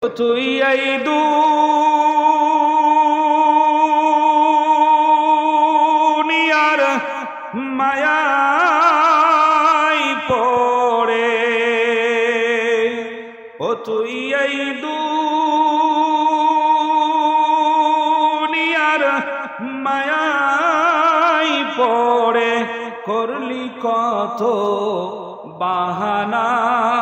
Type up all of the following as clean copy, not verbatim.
তুই এই দুনিয়ার মায়ায় পড়ে, ও তুই এই দুনিয়ার মায়ায় পড়ে করলি কত বাহানা,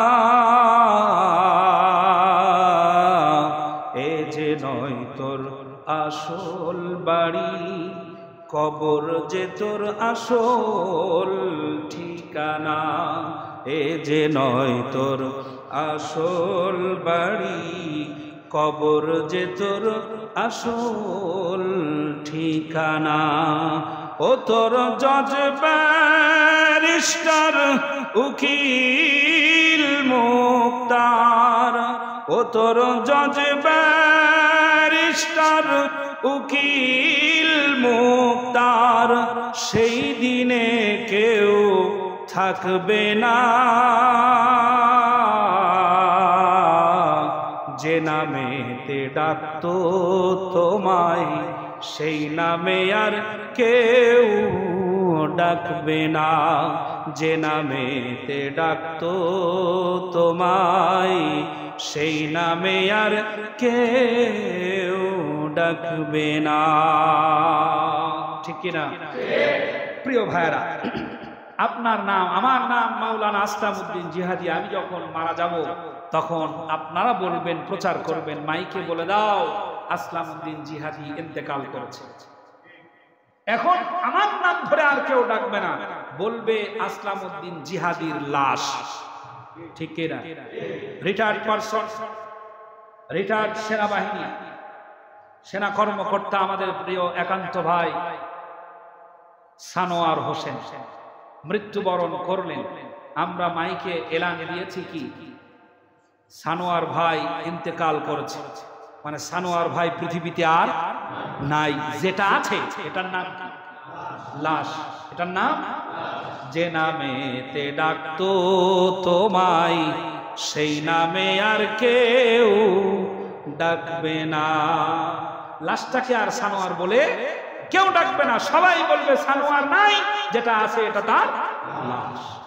এ যে নয় তোর আসল বাড়ি, কবর যে তোর আসল ঠিকানা, এ যে নয় তোর আসল বাড়ি, কবর যে তোর আসল ঠিকানা। ও তোর জজ ব্যারিস্টার উকিল মুক্তার, ও তোর জজ ব্যারিস্টার উকিল মুক্তার, সেই দিনে কেউ থাকবে না যে নামেতে ডাকতো তোমায়, সেই নামে আর কেউ ডাকবে না, যে নামেতে ডাকতো তোমায়, সেই নামে আর কেউ ডাকবে না। ঠিক কিনা? প্রিয় ভাইরা, আপনার নাম আমার নাম মাওলানা আসলামউদ্দিন জিহাদি। আমি যখন মারা যাব তখন আপনারা বলবেন, প্রচার করবেন, মাইকে বলে দাও আসলামউদ্দিন জিহাদি ইন্তেকাল করেছে। এখন আমার নাম ধরে আর কেউ ডাকবে না, বলবে আসলামউদ্দিন জিহাদির লাশ। ঠিক কিনা? রিটায়ার্ড পারসন, রিটায়ার্ড সেনাবাহিনী সেনা কর্মকর্তা আমাদের প্রিয় একান্ত ভাই সানোয়ার হোসেন মৃত্যুবরণ করলেন। আমরা মাইকে এলান দিয়েছি কি সানোয়ার ভাই ইন্তেকাল করেছে, মানে সানোয়ার ভাই পৃথিবীতে আর নাই। যেটা আছে এটার নাম কি? লাশ। এটার নাম, যে নামেতে ডাকতো তোমায়, সেই নামে আর কেউ ডাকবে না। লাশটাকে আর সানোয়ার বলে কেউ ডাকবে না, সবাই বলবে সানোয়ার নাই, যেটা আছে এটা তার লাশ।